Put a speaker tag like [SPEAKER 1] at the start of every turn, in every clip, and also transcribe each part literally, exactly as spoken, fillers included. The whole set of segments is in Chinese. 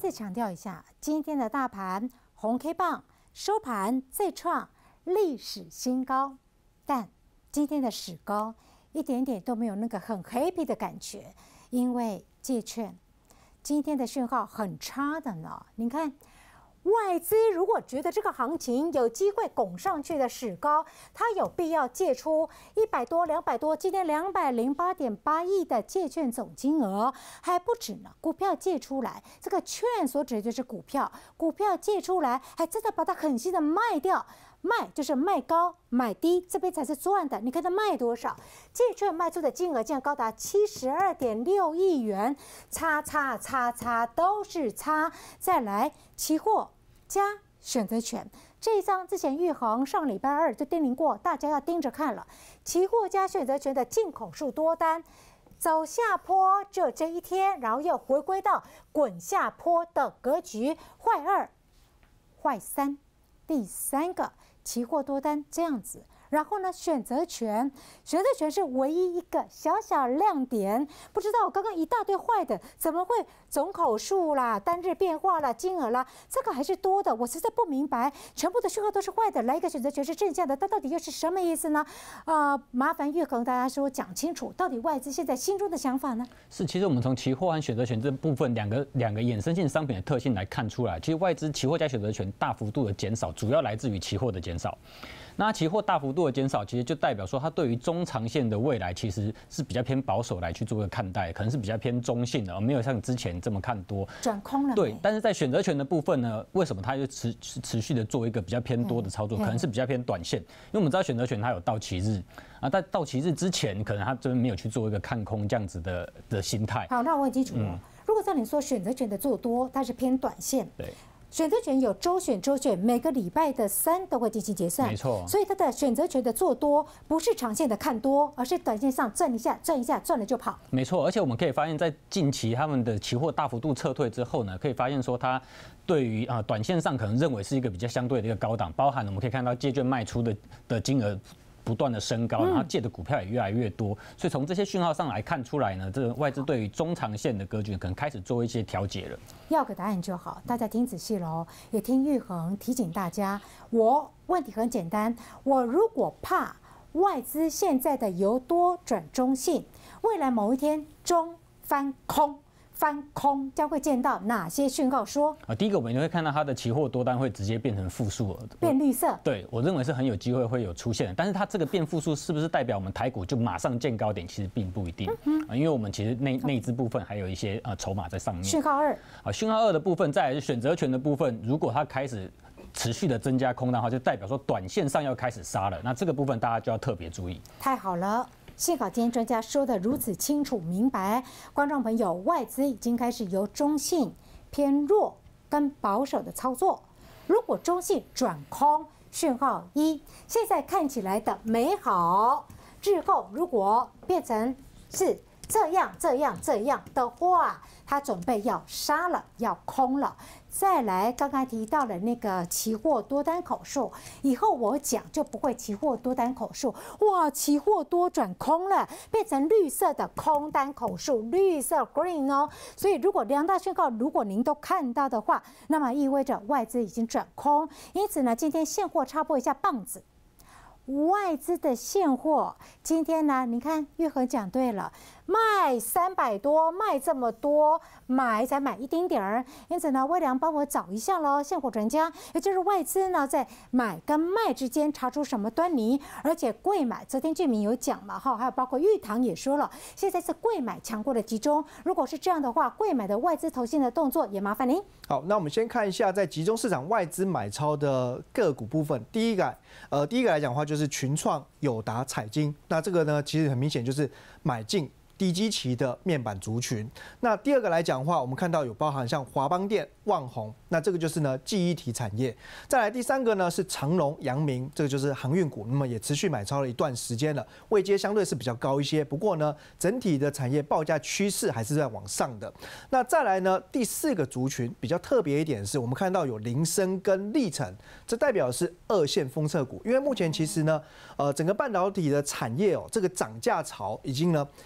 [SPEAKER 1] 次强调一下，今天的大盘红 K 棒收盘再创历史新高，但今天的史高一点点都没有那个很 happy 的感觉，因为借券今天的讯号很差的呢。你看。 外资如果觉得这个行情有机会拱上去的史高，它有必要借出一百多、两百多，今天两百零八点八亿的借券总金额还不止呢。股票借出来，这个券所指的就是股票，股票借出来，还真的把它狠心的卖掉。 卖就是卖高买低，这边才是赚的。你看它卖多少？借券卖出的金额竟然高达七十二点六亿元，叉叉叉叉都是叉。再来，期货加选择权这一张之前玉衡上礼拜二就叮咛过，大家要盯着看了。期货加选择权的进口数多单走下坡，只有这一天，然后又回归到滚下坡的格局，坏二，坏三，第三个。 期货多单这样子，然后呢，选择权，选择权是唯一一个小小亮点。不知道我刚刚一大堆坏的，怎么会总口数啦、单日变化啦、金额啦，这个还是多的，我实在不明白。全部的讯号都是坏的，来一个选择权是正向的，它到底又是什么意思呢？啊、呃，麻烦玉衡大家说讲清楚，到底外资现在心中的想法呢？
[SPEAKER 2] 是，其实我们从期货和选择权这部分两个两个衍生性商品的特性来看出来，其实外资期货加选择权大幅度的减少，主要来自于期货的减少。 那期货大幅度的减少，其实就代表说，它对于中长线的未来其实是比较偏保守来去做个看待，可能是比较偏中性的，而没有像之前这么看多。
[SPEAKER 1] 转空了。
[SPEAKER 2] 对，但是在选择权的部分呢，为什么它就持持续的做一个比较偏多的操作？可能是比较偏短线，因为我们知道选择权它有到期日啊，在到期日之前，可能它这边没有去做一个看空这样子的的心态。
[SPEAKER 1] 好，那我很清楚了。嗯、如果照你说选择权的做多，它是偏短线。
[SPEAKER 2] 对。
[SPEAKER 1] 选择权有周选周选，每个礼拜的三都会进行结算，
[SPEAKER 2] 没错。
[SPEAKER 1] 所以它的选择权的做多不是长线的看多，而是短线上赚一下赚一下赚了就跑。
[SPEAKER 2] 没错，而且我们可以发现，在近期他们的期货大幅度撤退之后呢，可以发现说它对于啊短线上可能认为是一个比较相对的一个高档，包含我们可以看到借券卖出的的金额。 不断的升高，然后借的股票也越来越多，所以从这些讯号上来看出来呢，这个外资对于中长线的格局可能开始做一些调节了。
[SPEAKER 1] 要个答案就好，大家听仔细喽，也听玉衡提醒大家。我问题很简单，我如果怕外资现在的由多转中性，未来某一天中翻空。 翻空将会见到哪些讯号说？
[SPEAKER 2] 啊，第一个我们就会看到它的期货多单会直接变成负数了，
[SPEAKER 1] 变绿色。
[SPEAKER 2] 对我认为是很有机会会有出现的，但是它这个变负数是不是代表我们台股就马上见高点？其实并不一定，嗯、啊，因为我们其实内内资部分还有一些呃筹码在上面。
[SPEAKER 1] 讯号二，
[SPEAKER 2] 啊，讯号二的部分，再来是选择权的部分，如果它开始持续的增加空单的话，就代表说短线上要开始杀了，那这个部分大家就要特别注意。
[SPEAKER 1] 太好了。 幸好今天专家说的如此清楚明白，观众朋友，外资已经开始由中性偏弱跟保守的操作。如果中性转空，讯号一，现在看起来的美好，日后如果变成是这样这样这样的话，它准备要杀了，要空了。 再来，刚刚提到了那个期货多单口数，以后我讲就不会期货多单口数，哇，期货多转空了，变成绿色的空单口数，绿色 green 哦。所以如果两大讯号，如果您都看到的话，那么意味着外资已经转空。因此呢，今天现货插播一下棒子。 外资的现货今天呢，你看玉衡讲对了，卖三百多，卖这么多，买才买一丁点儿。因此呢，威良帮我找一下喽，现货专家，也就是外资呢在买跟卖之间查出什么端倪，而且贵买，昨天俊明有讲嘛哈，还有包括玉堂也说了，现在是贵买强过的集中。如果是这样的话，贵买的外资投信的动作也麻烦您。
[SPEAKER 3] 好，那我们先看一下在集中市场外资买超的个股部分，第一个呃第一个来讲的话就是。 是群创、友达、彩晶，那这个呢，其实很明显就是买进低基期的面板族群。那第二个来讲的话，我们看到有包含像华邦电、旺宏，那这个就是呢记忆体产业。再来第三个呢是长荣、阳明，这个就是航运股，那么也持续买超了一段时间了，位阶相对是比较高一些。不过呢，整体的产业报价趋势还是在往上的。那再来呢，第四个族群比较特别一点是，我们看到有林森跟力成，这代表的是二线封测股，因为目前其实呢，呃，整个半导体的产业哦，这个涨价潮已经呢延烧。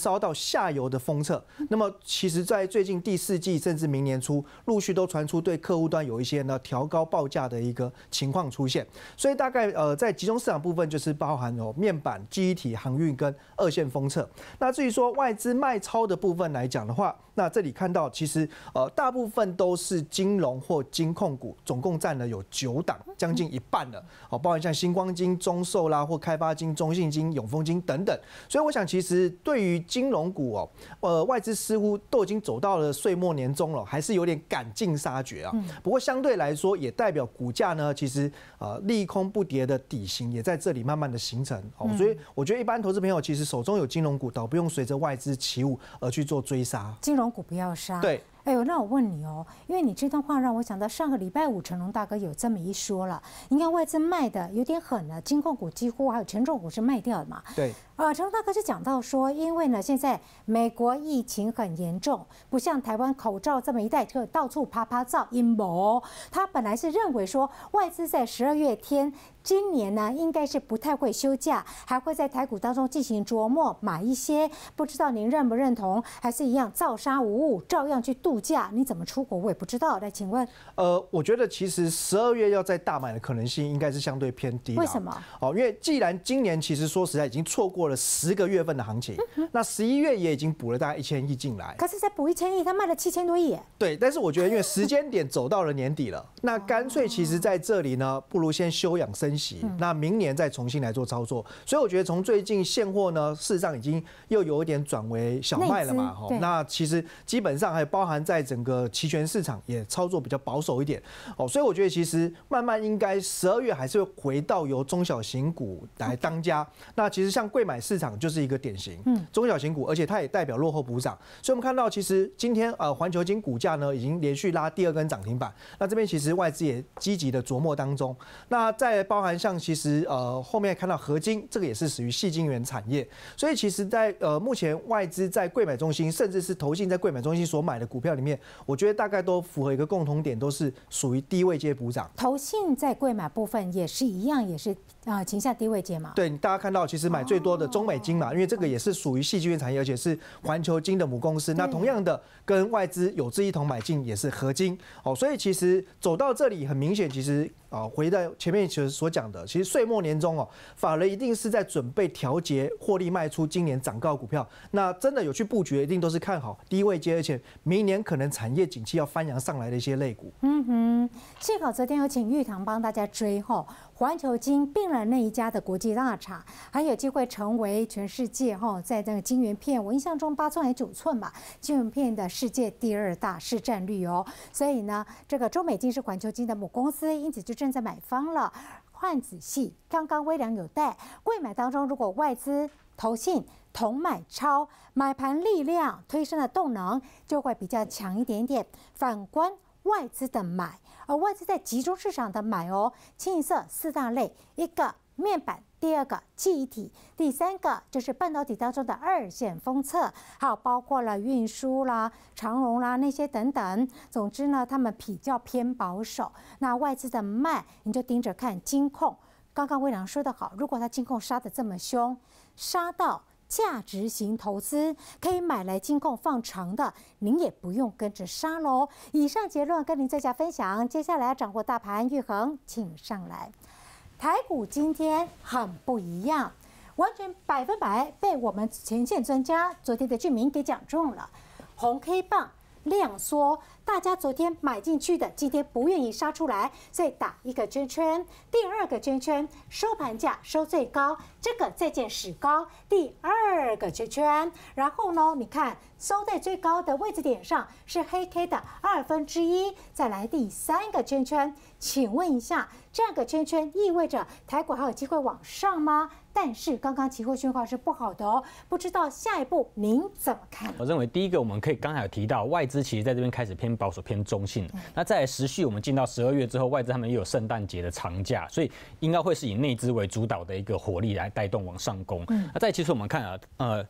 [SPEAKER 3] 遭到下游的封测。那么其实，在最近第四季甚至明年初，陆续都传出对客户端有一些呢调高报价的一个情况出现。所以大概呃在集中市场部分就是包含有面板、记忆体、航运跟二线封测。那至于说外资卖超的部分来讲的话，那这里看到其实呃大部分都是金融或金控股，总共占了有九档，将近一半了。哦，包含像星光金、中寿啦或开发金、中信金、永丰金等等。所以我想，其实对于金融股哦，呃外资似乎都已经走到了岁末年终了，还是有点赶尽杀绝啊。不过相对来说，也代表股价呢，其实呃利空不跌的底型也在这里慢慢的形成。哦，所以我觉得一般投资朋友其实手中有金融股，倒不用随着外资起舞而去做追杀。
[SPEAKER 1] 金融股不要杀。
[SPEAKER 3] 对。
[SPEAKER 1] 哎呦，那我问你哦，因为你这段话让我想到上个礼拜五成龙大哥有这么一说了，你看外资卖的有点狠了，金控股几乎还有权重股是卖掉的嘛。
[SPEAKER 3] 对。
[SPEAKER 1] 呃，成龙大哥就讲到说，因为呢现在美国疫情很严重，不像台湾口罩这么一戴就到处啪啪照阴谋。他本来是认为说外资在十二月天。今年呢，应该是不太会休假，还会在台股当中进行琢磨，买一些。不知道您认不认同？还是一样照杀无误，照样去度假？你怎么出国我也不知道。来，请问，
[SPEAKER 3] 呃，我觉得其实十二月要再大买的可能性应该是相对偏低。
[SPEAKER 1] 为什么？
[SPEAKER 3] 哦，因为既然今年其实说实在已经错过了十个月份的行情，嗯、那十一月也已经补了大概一千亿进来。
[SPEAKER 1] 可是再补一千亿，他卖了七千多亿。
[SPEAKER 3] 对，但是我觉得因为时间点走到了年底了，那干脆其实在这里呢，不如先休养生。那明年再重新来做操作，所以我觉得从最近现货呢，事实上已经又有一点转为小卖了嘛。那其实基本上还包含在整个期权市场也操作比较保守一点哦，所以我觉得其实慢慢应该十二月还是会回到由中小型股来当家。那其实像柜买市场就是一个典型，中小型股，而且它也代表落后补涨。所以我们看到其实今天呃环球金股价呢已经连续拉第二根涨停板，那这边其实外资也积极的琢磨当中。那再包含像其实呃后面看到合金，这个也是属于矽晶圆产业，所以其实在呃目前外资在柜买中心，甚至是投信在柜买中心所买的股票里面，我觉得大概都符合一个共同点，都是属于低位阶补涨。
[SPEAKER 1] 投信在柜买部分也是一样，也是啊倾向低位阶嘛。
[SPEAKER 3] 对，大家看到其实买最多的中美金嘛，因为这个也是属于矽晶圆产业，而且是环球金的母公司。那同样的跟外资有志一同买进也是合金哦，所以其实走到这里很明显，其实啊回到前面其实所讲的，其实岁末年终哦，法人一定是在准备调节获利卖出今年涨高股票。那真的有去布局的，一定都是看好低位阶，而且明年可能产业景气要翻扬上来的一些类股。
[SPEAKER 1] 嗯哼，幸好昨天有请玉堂帮大家追后，环球金并了那一家的国际大厂，还有机会成为全世界哈，在这个晶圆片，我印象中八寸还九寸吧，晶圆片的世界第二大市占率哦。所以呢，这个中美金是环球金的母公司，因此就正在买方了。换仔细，刚刚微良有带，柜买当中如果外资、投信同买超，买盘力量推升的动能就会比较强一点点。反观外资的买，而外资在集中市场的买哦，清一色四大类，一个面板，第二个记忆体，第三个就是半导体当中的二线封测，还有包括了运输啦、长荣啦那些等等。总之呢，他们比较偏保守。那外资的卖，你就盯着看金控。刚刚微良说得好，如果他金控杀得这么凶，杀到价值型投资可以买来金控放长的，您也不用跟着杀喽。以上结论跟您做下分享，接下来要掌握大盘，玉衡请上来。台股今天很不一样，完全百分百被我们前线专家昨天的居民给讲中了。红 K 棒量缩，大家昨天买进去的，今天不愿意杀出来，所以打一个圈圈。第二个圈圈，收盘价收最高，这个再见史高。第二个圈圈，然后呢，你看收在最高的位置点上是黑 K 的二分之一，再来第三个圈圈，请问一下，这个圈圈意味着台股还有机会往上吗？但是刚刚期货讯号是不好的哦，不知道下一步您怎么看？
[SPEAKER 2] 我认为第一个，我们可以刚才有提到，外资其实在这边开始偏保守、偏中性。那再来时序，我们进到十二月之后，外资他们也有圣诞节的长假，所以应该会是以内资为主导的一个火力来带动往上攻。那再其实我们看啊，呃。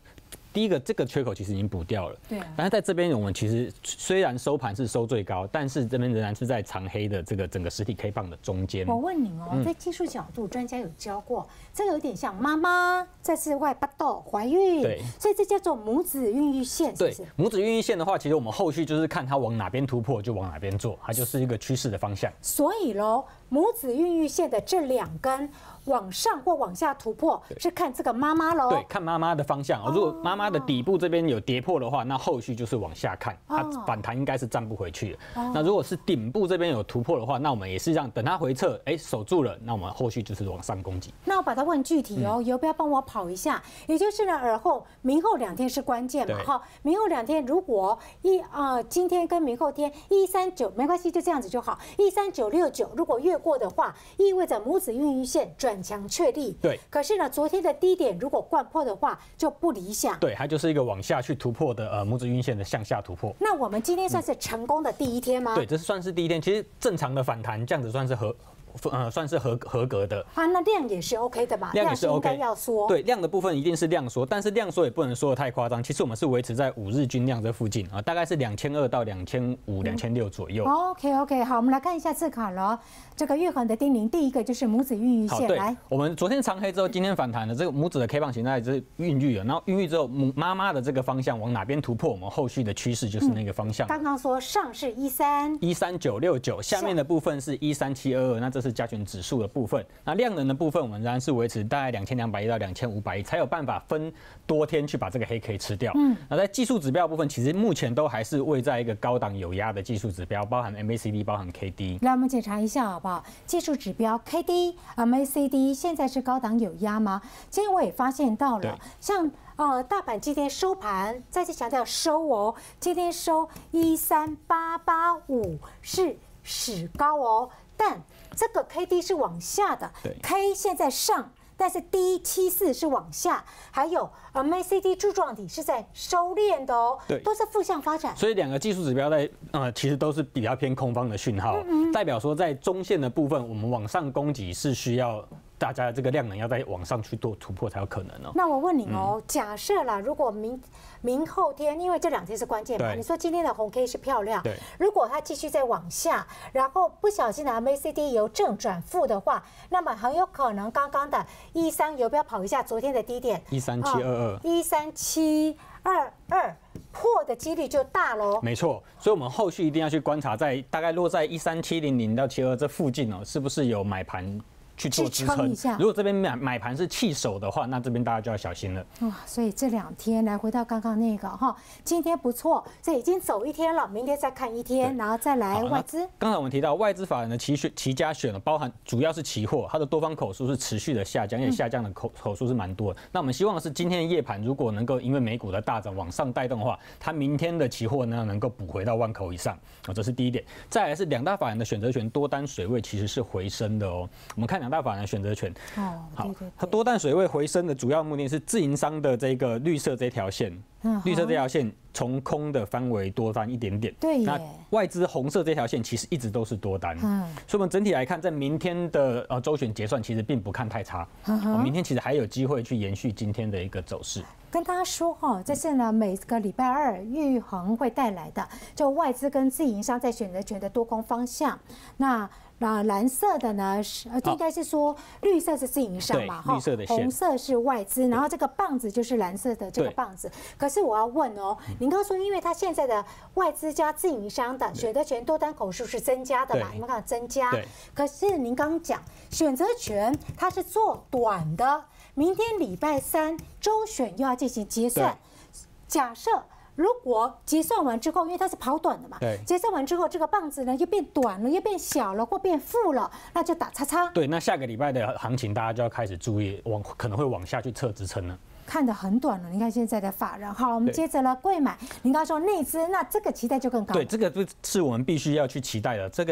[SPEAKER 2] 第一个这个缺口其实已经补掉了，
[SPEAKER 1] 对、啊。
[SPEAKER 2] 但是在这边我们其实虽然收盘是收最高，但是这边仍然是在长黑的这个整个实体 K 棒的中间。
[SPEAKER 1] 我问你哦，嗯、在技术角度，专家有教过，这个有点像妈妈在室外巴豆怀孕，
[SPEAKER 2] 对，
[SPEAKER 1] 所以这叫做母子孕育线，是不是？
[SPEAKER 2] 对，母子孕育线的话，其实我们后续就是看它往哪边突破就往哪边做，它就是一个趋势的方向。
[SPEAKER 1] 所以喽，母子孕育线的这两根往上或往下突破，是看这个妈妈喽。
[SPEAKER 2] 对，看妈妈的方向。哦、如果妈妈的底部这边有跌破的话，那后续就是往下看，它反弹应该是站不回去的。哦、那如果是顶部这边有突破的话，那我们也是这样，等它回撤，哎、欸，守住了，那我们后续就是往上攻击。
[SPEAKER 1] 那我把它问具体哦，有、嗯、不要帮我跑一下？也就是呢，而后明后两天是关键嘛，哈，明后两天如果一啊、呃、今天跟明后天一三九没关系，就这样子就好。一三九六九如果越过的话，意味着母子孕育线转强确立。
[SPEAKER 2] 对。
[SPEAKER 1] 可是呢，昨天的低点如果掼破的话，就不理想。
[SPEAKER 2] 对，它就是一个往下去突破的呃母子孕育线的向下突破。
[SPEAKER 1] 那我们今天算是成功的第一天吗？
[SPEAKER 2] 嗯、对，这是算是第一天。其实正常的反弹这样子算是合。呃，算是合合格的
[SPEAKER 1] 啊，那量也是 OK 的嘛，
[SPEAKER 2] 量也是 OK，
[SPEAKER 1] 应该要缩。
[SPEAKER 2] 对，量的部分一定是量缩，但是量缩也不能说的太夸张。其实我们是维持在五日均量这附近啊，大概是两千二到两千五、两千六左右。
[SPEAKER 1] OK OK， 好，我们来看一下字卡了。这个月衡的叮咛，第一个就是母子孕育线。来，
[SPEAKER 2] 我们昨天长黑之后，今天反弹了，这个母子的 K 棒形态是孕育了，然后孕育之后，母妈妈的这个方向往哪边突破，我们后续的趋势就是那个方向。
[SPEAKER 1] 刚刚说上是一三
[SPEAKER 2] 一三九六九，下面的部分是一三七二二，那这是加权指数的部分。那量能的部分，我们仍然是维持大概两千两百亿到两千五百亿，才有办法分多天去把这个黑 K 吃掉。嗯，那在技术指标部分，其实目前都还是位在一个高档有压的技术指标，包含 M A C D， 包含 K D。
[SPEAKER 1] 来，我们检查一下好不好？技术指标 K D、M A C D 现在是高档有压吗？今天我也发现到了，像呃大盘今天收盘，再次强调收哦，今天收一三八八五是史高哦，但这个 K D 是往下的 ，K 现在上，但是 D 七四是往下，还有 M A C D 柱状体是在收敛的哦，
[SPEAKER 2] 对，
[SPEAKER 1] 都是负向发展。
[SPEAKER 2] 所以两个技术指标在呃其实都是比较偏空方的讯号，嗯嗯代表说在中线的部分，我们往上攻击是需要大家这个量能要再往上去做突破才有可能哦。
[SPEAKER 1] 那我问你哦，嗯、假设啦，如果明明后天，因为这两天是关键嘛，你说今天的红 K 是漂亮，
[SPEAKER 2] 对，
[SPEAKER 1] 如果它继续再往下，然后不小心的 M A C D 由正转负的话，那么很有可能刚刚的一三有没有跑一下昨天的低点？
[SPEAKER 2] 一三七二二，
[SPEAKER 1] 一三七二二破的几率就大喽。
[SPEAKER 2] 没错，所以我们后续一定要去观察，在大概落在一三七零零到七二这附近哦，是不是有买盘去做支撑？如果这边买买盘是弃守的话，那这边大家就要小心了。
[SPEAKER 1] 哇，所以这两天来回到刚刚那个哈，今天不错，这已经走一天了，明天再看一天，然后再来外资。
[SPEAKER 2] 刚才我们提到外资法人的期选期加选了，包含主要是期货，它的多方口数是持续的下降，也下降的口口数是蛮多的。那我们希望的是今天的夜盘如果能够因为美股的大涨往上带动的话，它明天的期货呢能够补回到万口以上，哦，这是第一点。再来是两大法人的选择权多单水位其实是回升的哦。我们看两大法人的选择权，
[SPEAKER 1] 哦，
[SPEAKER 2] 好，它多单水位回升的主要目的是自营商的这个绿色这条线，绿色这条线从空的翻为多单一点点。
[SPEAKER 1] 对，
[SPEAKER 2] 那外资红色这条线其实一直都是多单，嗯，所以我们整体来看，在明天的呃周选结算其实并不看太差，嗯，明天其实还有机会去延续今天的一个走势。
[SPEAKER 1] 跟大家说哈，这是呢每个礼拜二玉衡会带来的，就外资跟自营商在选择权的多空方向。那那蓝色的呢是呃应该是说绿色是自营商嘛，
[SPEAKER 2] 绿色的线，
[SPEAKER 1] 红色是外资，然后这个棒子就是蓝色的这个棒子。可是我要问哦，您刚说因为它现在的外资加自营商的选择权多单口数是增加的嘛，你们看增加。可是您刚讲选择权它是做短的。明天礼拜三周选又要进行结算，假设如果结算完之后，因为它是跑短的嘛，结算完之后这个棒子呢又变短了，又变小了或变负了，那就打叉叉。
[SPEAKER 2] 对，那下个礼拜的行情大家就要开始注意，往可能会往下去测支撑了。
[SPEAKER 1] 看得很短了，你看现在的法人。好，我们接着了贵买，您刚刚说内资，那这个期待就更高。
[SPEAKER 2] 对，这个是我们必须要去期待的。这个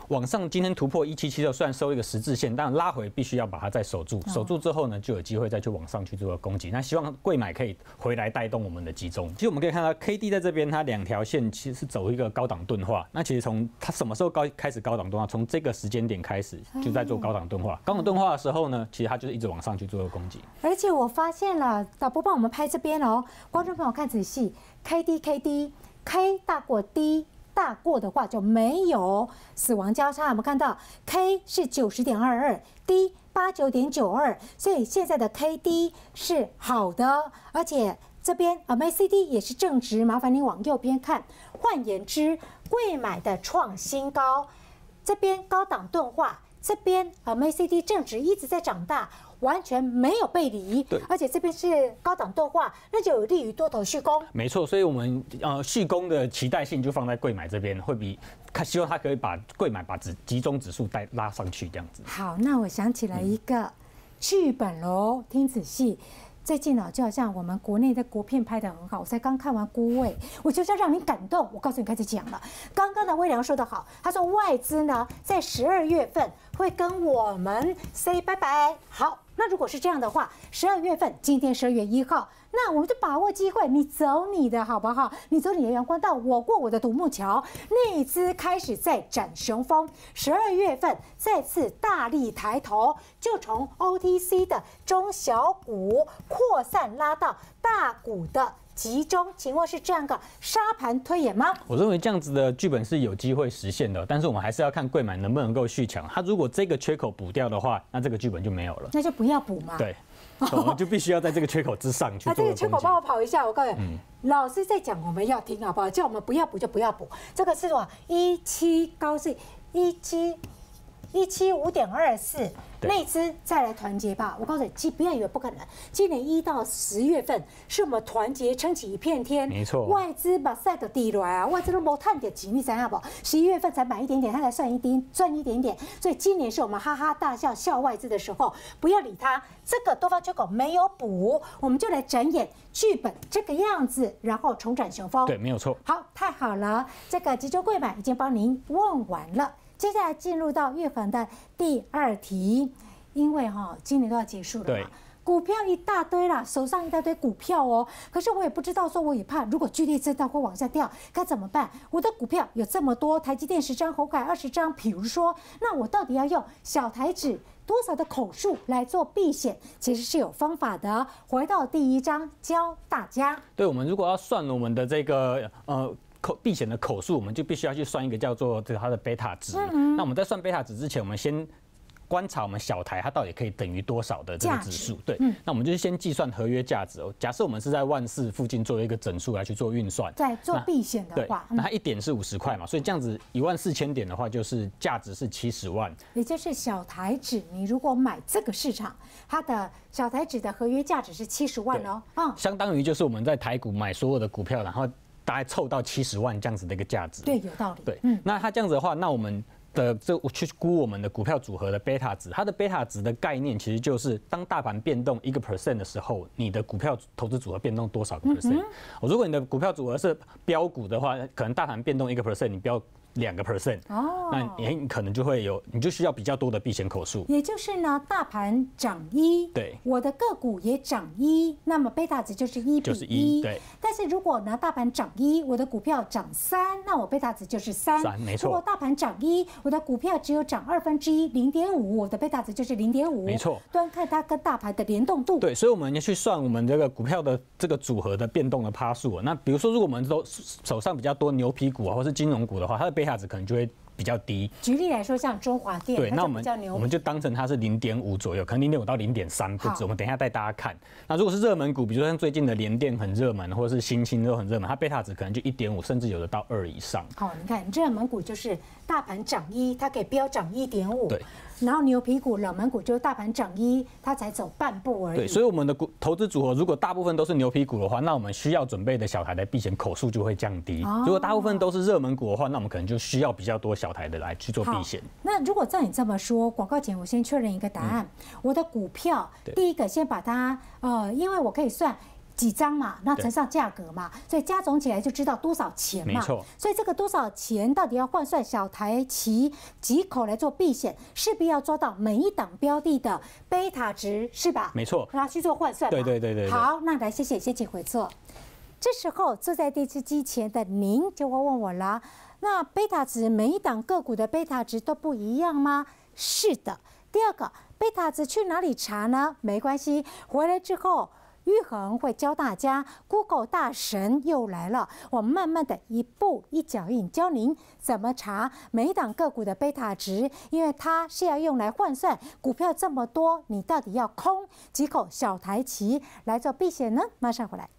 [SPEAKER 2] 往上今天突破一七七六，虽然收一个十字线，但拉回必须要把它再守住，守住之后呢，就有机会再去往上去做攻击。那希望贵买可以回来带动我们的集中。其实我们可以看到 K D 在这边，它两条线其实是走一个高档钝化。那其实从它什么时候高开始高档钝化？从这个时间点开始就在做高档钝化。高档钝化的时候呢，其实它就是一直往上去做攻击。
[SPEAKER 1] 而且我发现了，导播帮我们拍这边哦，观众朋友看仔细 ，K D K D K 大过 D。大过的话就没有死亡交叉，我们看到 K 是九十点二二 ，D 八九点九二，所以现在的 K D 是好的，而且这边 M A C D 也是正值，麻烦你往右边看。换言之，贵买的创新高，这边高档钝化，这边 M A C D 正值一直在长大。完全没有背离，
[SPEAKER 2] 对，
[SPEAKER 1] 而且这边是高档钝化，那就有利于多头续攻。
[SPEAKER 2] 没错，所以我们呃续攻的期待性就放在贵买这边，会比看希望它可以把贵买把指集中指数带拉上去这样子。
[SPEAKER 1] 好，那我想起来一个剧本喽，听仔细。最近呢，就好像我们国内的国片拍得很好，我才刚看完《孤味》，我就是要让你感动。我告诉你，开始讲了。刚刚的微良说得好，他说外资呢在十二月份会跟我们 say 拜拜。好，那如果是这样的话，十二月份，今天十二月一号，那我们就把握机会，你走你的好不好？你走你的阳关道，我过我的独木桥。内资开始在展雄风，十二月份再次大力抬头，就从 O T C 的中小股扩散拉到大股的集中，请问是这样个沙盘推演吗？
[SPEAKER 2] 我认为这样子的剧本是有机会实现的，但是我们还是要看贵买能不能够续强。它如果这个缺口补掉的话，那这个剧本就没有了。
[SPEAKER 1] 那就不要补嘛。
[SPEAKER 2] 对。我们就必须要在这个缺口之上去做攻击。
[SPEAKER 1] 啊，这个缺口帮我跑一下，我告诉你，嗯、老师在讲，我们要听好不好？叫我们不要补就不要补。这个是什一七高是一七一七五点二四，内资再来团结吧。我告诉你，其不要以为不可能。今年一到十月份是我们团结撑起一片天，
[SPEAKER 2] 没错。
[SPEAKER 1] 外资把赛都低来啊，外资都没探点钱，你知道不？十一月份才买一点点，他才算一丁赚一点点。所以今年是我们哈哈大笑笑外资的时候，不要理他。这个多方缺口没有补，我们就来展演剧本这个样子，然后重展雄风。
[SPEAKER 2] 对，没有错。
[SPEAKER 1] 好，太好了，这个集中贵买已经帮您问完了。接下来进入到玉衡的第二题，因为哈、哦、今年都要结束了嘛，股票一大堆啦，手上一大堆股票哦，可是我也不知道说，我也怕如果剧烈震荡会往下掉，该怎么办？我的股票有这么多，台积电十张，鸿海二十张，比如说，那我到底要用小台指多少的口数来做避险？其实是有方法的。回到第一章教大家，
[SPEAKER 2] 对，我们如果要算我们的这个呃。口避险的口数，我们就必须要去算一个叫做这个它的贝塔值。嗯、那我们在算贝塔值之前，我们先观察我们小台它到底可以等于多少的这个指数。对，嗯、那我们就先计算合约价值哦。假设我们是在万四附近做一个整数来去做运算，
[SPEAKER 1] 在做避险的话，
[SPEAKER 2] 那它一点是五十块嘛，所以这样子一万四千点的话，就是价值是七十万。
[SPEAKER 1] 也就是小台指，你如果买这个市场，它的小台指的合约价值是七十万哦。
[SPEAKER 2] 嗯，相当于就是我们在台股买所有的股票，然后大概凑到七十万这样子的一个价值。
[SPEAKER 1] 对，有道理。
[SPEAKER 2] 对，嗯，那它这样子的话，那我们的这去估我们的股票组合的贝塔值，它的贝塔值的概念其实就是当大盘变动一个 percent 的时候，你的股票投资组合变动多少个 percent？、嗯、如果你的股票组合是标股的话，可能大盘变动一个 percent， 你标两个 percent， 哦，那你可能就会有，你就需要比较多的避险口数。
[SPEAKER 1] 也就是呢，大盘涨一，
[SPEAKER 2] 对，
[SPEAKER 1] 我的个股也涨一，那么贝塔值就是一比一，
[SPEAKER 2] 对。
[SPEAKER 1] 但是如果呢，大盘涨一，我的股票涨三，那我贝塔值就是三，
[SPEAKER 2] 三没错。
[SPEAKER 1] 如果大盘涨一，我的股票只有涨二分之一，零点五，我的贝塔值就是零点五，
[SPEAKER 2] 没错。
[SPEAKER 1] 端看它跟大盘的联动度。
[SPEAKER 2] 对，所以我们要去算我们这个股票的这个组合的变动的趴数。那比如说，如果我们都手上比较多牛皮股啊，或是金融股的话，它的贝塔值可能就会比较低。
[SPEAKER 1] 举例来说，像中华电，
[SPEAKER 2] 对，那我们我们就当成它是零点五左右，可能零点五到零点三不止。我们等一下带大家看。那如果是热门股，比如说像最近的联电很热门，或者是新兴都很热门，它贝塔值可能就一点五，甚至有的到二以上。
[SPEAKER 1] 好，你看热门股就是大盘涨一，它可以飙涨一点五。
[SPEAKER 2] 对。
[SPEAKER 1] 然后牛皮股、冷门股就是大盘涨一，它才走半步而已。
[SPEAKER 2] 对，所以我们的股投资组合如果大部分都是牛皮股的话，那我们需要准备的小台的避险口数就会降低。哦、如果大部分都是热门股的话，那我们可能就需要比较多小台的来去做避险。
[SPEAKER 1] 那如果照你这么说，广告前我先确认一个答案：嗯、我的股票第一个先把它呃，因为我可以算。 几张嘛，那乘上价格嘛，所以加总起来就知道多少钱嘛。
[SPEAKER 2] 没错。
[SPEAKER 1] 所以这个多少钱到底要换算小台期几口来做避险，势必要抓到每一档标的的贝塔值，是吧？
[SPEAKER 2] 没错。
[SPEAKER 1] 然后去做换算。
[SPEAKER 2] 对对对对。
[SPEAKER 1] 好，那来谢谢，先请回座。这时候坐在电视机前的您就会问我了，那贝塔值每一档个股的贝塔值都不一样吗？是的。第二个，贝塔值去哪里查呢？没关系，回来之后。玉衡会教大家 ，Google 大神又来了。我们慢慢的一步一脚印教您怎么查每一档个股的贝塔值，因为它是要用来换算股票这么多，你到底要空几口小台期来做避险呢？马上回来。